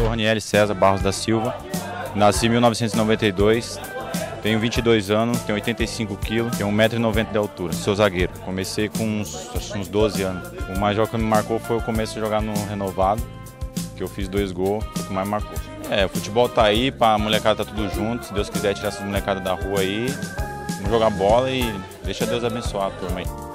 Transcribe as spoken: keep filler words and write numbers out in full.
Ranieri César Barros da Silva, nasci em mil novecentos e noventa e dois, tenho vinte e dois anos, tenho oitenta e cinco quilos, tenho um metro e noventa de altura, sou zagueiro. Comecei com uns, acho, uns doze anos. O mais jogo que me marcou foi o começo de jogar no Renovado, que eu fiz dois gols, foi o que mais marcou. É, o futebol tá aí, a molecada tá tudo junto, se Deus quiser tirar essa molecada da rua aí, vamos jogar bola e deixa Deus abençoar a turma aí.